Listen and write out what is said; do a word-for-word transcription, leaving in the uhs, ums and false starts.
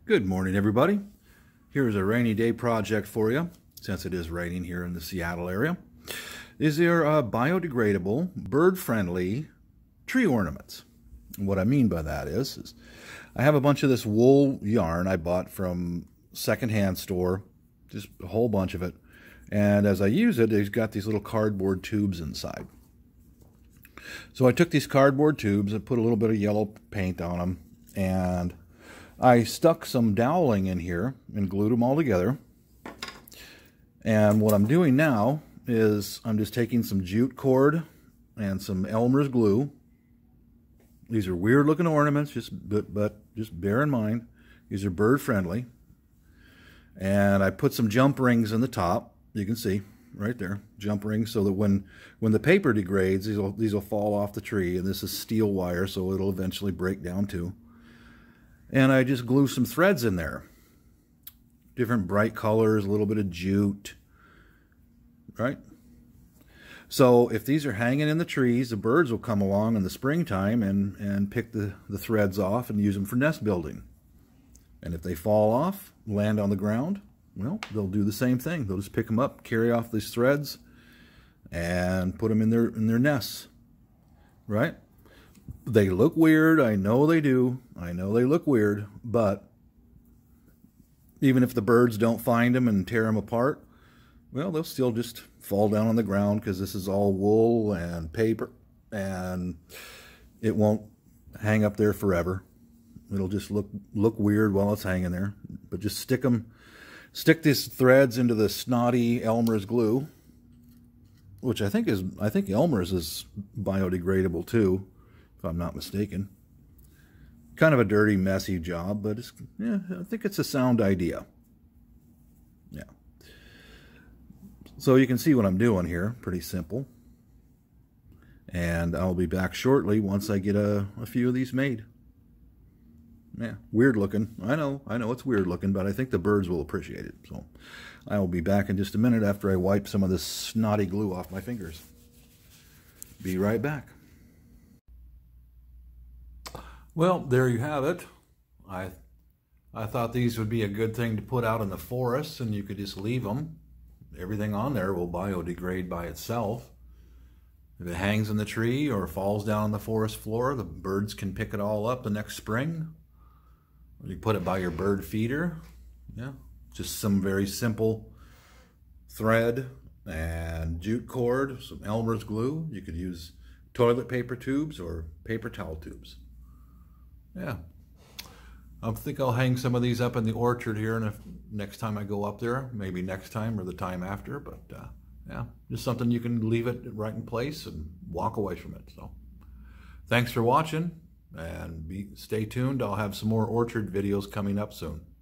Good morning, everybody. Here's a rainy day project for you, since it is raining here in the Seattle area. These are uh, biodegradable, bird-friendly tree ornaments. And what I mean by that is, is I have a bunch of this wool yarn I bought from secondhand store, just a whole bunch of it. And as I use it, it's got these little cardboard tubes inside. So I took these cardboard tubes and put a little bit of yellow paint on them, and I stuck some doweling in here and glued them all together. And what I'm doing now is I'm just taking some jute cord and some Elmer's glue. These are weird looking ornaments, just but, but just bear in mind, these are bird friendly. And I put some jump rings in the top. You can see right there, jump rings, so that when when the paper degrades, these will these will fall off the tree. And this is steel wire, so it'll eventually break down too. And I just glue some threads in there. Different bright colors, a little bit of jute. Right? So if these are hanging in the trees, the birds will come along in the springtime and, and pick the, the threads off and use them for nest building. And if they fall off, land on the ground, well, they'll do the same thing. They'll just pick them up, carry off these threads, and put them in their, in their nests. Right? They look weird, I know they do. I know they look weird, but even if the birds don't find them and tear them apart, well, they'll still just fall down on the ground because this is all wool and paper, and it won't hang up there forever. It'll just look look weird while it's hanging there. But just stick them, stick these threads into the snotty Elmer's glue, which I think is I think Elmer's is biodegradable too, if I'm not mistaken. Kind of a dirty, messy job, but it's, yeah, I think it's a sound idea. Yeah. So you can see what I'm doing here. Pretty simple. And I'll be back shortly once I get a, a few of these made. Yeah, weird looking. I know, I know it's weird looking, but I think the birds will appreciate it. So I will be back in just a minute after I wipe some of this snotty glue off my fingers. Be right back. Well, there you have it. I I thought these would be a good thing to put out in the forest, and you could just leave them. Everything on there will biodegrade by itself. If it hangs in the tree or falls down on the forest floor, the birds can pick it all up the next spring. Or you put it by your bird feeder. Yeah, just some very simple thread and jute cord, some Elmer's glue. You could use toilet paper tubes or paper towel tubes. Yeah, I think I'll hang some of these up in the orchard here, and if next time I go up there, maybe next time or the time after. But uh, yeah, just something you can leave it right in place and walk away from it. So, thanks for watching, and be stay tuned. I'll have some more orchard videos coming up soon.